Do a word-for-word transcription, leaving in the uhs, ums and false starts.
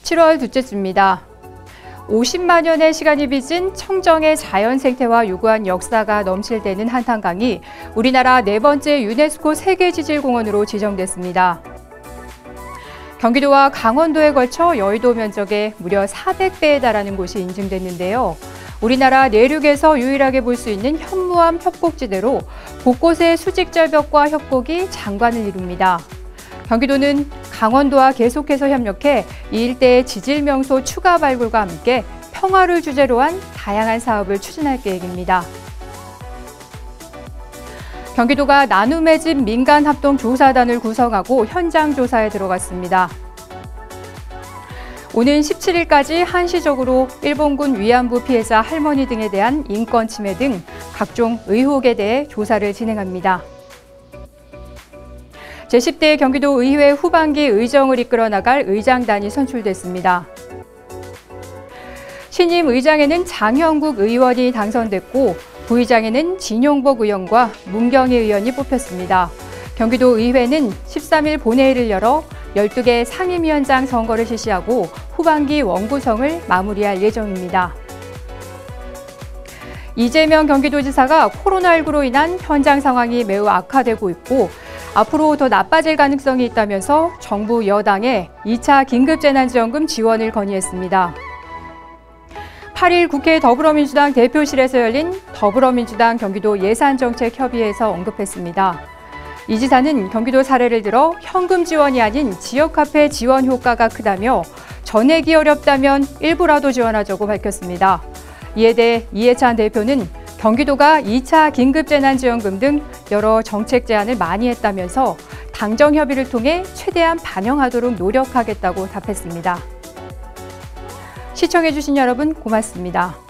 칠월 둘째 주입니다. 오십만 년의 시간이 빚은 청정의 자연 생태와 유구한 역사가 넘실대는 한탄강이 우리나라 네 번째 유네스코 세계지질공원으로 지정됐습니다. 경기도와 강원도에 걸쳐 여의도 면적의 무려 사백 배에 달하는 곳이 인증됐는데요. 우리나라 내륙에서 유일하게 볼 수 있는 현무암 협곡지대로 곳곳에 수직절벽과 협곡이 장관을 이룹니다. 경기도는 강원도와 계속해서 협력해 이 일대의 지질명소 추가 발굴과 함께 평화를 주제로 한 다양한 사업을 추진할 계획입니다. 경기도가 나눔의 집 민간합동조사단을 구성하고 현장 조사에 들어갔습니다. 오는 십칠 일까지 한시적으로 일본군 위안부 피해자 할머니 등에 대한 인권 침해 등 각종 의혹에 대해 조사를 진행합니다. 제십 대 경기도 의회 후반기 의정을 이끌어 나갈 의장단이 선출됐습니다. 신임 의장에는 장형국 의원이 당선됐고 부의장에는 진용복 의원과 문경희 의원이 뽑혔습니다. 경기도 의회는 십삼 일 본회의를 열어 열두 개 상임위원장 선거를 실시하고 후반기 원구성을 마무리할 예정입니다. 이재명 경기도지사가 코로나십구로 인한 현장 상황이 매우 악화되고 있고 앞으로 더 나빠질 가능성이 있다면서 정부 여당에 이 차 긴급재난지원금 지원을 건의했습니다. 팔 일 국회 더불어민주당 대표실에서 열린 더불어민주당 경기도 예산정책협의회에서 언급했습니다. 이 지사는 경기도 사례를 들어 현금 지원이 아닌 지역화폐 지원 효과가 크다며 전액이 어렵다면 일부라도 지원하자고 밝혔습니다. 이에 대해 이해찬 대표는 경기도가 이 차 긴급재난지원금 등 여러 정책 제안을 많이 했다면서 당정 협의를 통해 최대한 반영하도록 노력하겠다고 답했습니다. 시청해주신 여러분 고맙습니다.